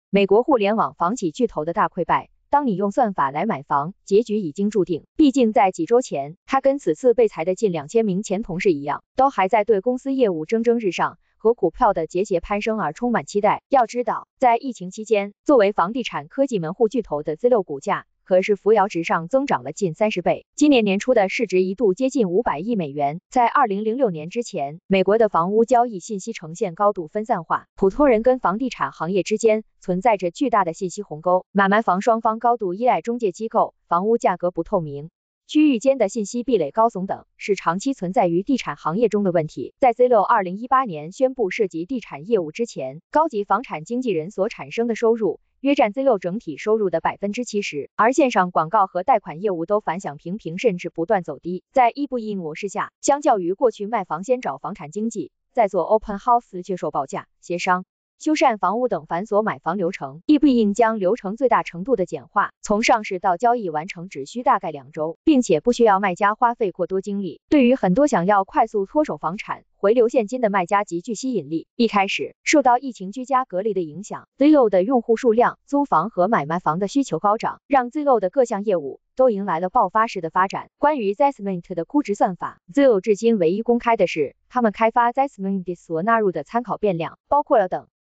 美国互联网房企巨头的大溃败。当你用算法来买房，结局已经注定。毕竟在几周前，他跟此次被裁的近2000名前同事一样，都还在对公司业务蒸蒸日上和股票的节节攀升而充满期待。要知道，在疫情期间，作为房地产科技门户巨头的 Zillow 股价可是扶摇直上，增长了近30倍。今年年初的市值一度接近500亿美元。在2006年之前，美国的房屋交易信息呈现高度分散化，普通人跟房地产行业之间存在着巨大的信息鸿沟，买卖房双方高度依赖中介机构，房屋价格不透明，区域间的信息壁垒高耸等，是长期存在于地产行业中的问题。在 Zillow 2018年宣布涉及地产业务之前，高级房产经纪人所产生的收入约占 Zillow 整体收入的70%，而线上广告和贷款业务都反响平平，甚至不断走低。在一步一模式下，相较于过去卖房先找房产经纪，再做 Open House 接受报价、协商、修缮房屋等繁琐买房流程，eBuying将流程最大程度的简化，从上市到交易完成只需大概2周，并且不需要卖家花费过多精力。对于很多想要快速脱手房产、回流现金的卖家极具吸引力。一开始，受到疫情居家隔离的影响 ，Zillow 的用户数量、租房和买卖房的需求高涨，让 Zillow 的各项业务都迎来了爆发式的发展。关于 Zestimate 的估值算法 ，Zillow 至今唯一公开的是，他们开发 Zestimate 所纳入的参考变量包括了等。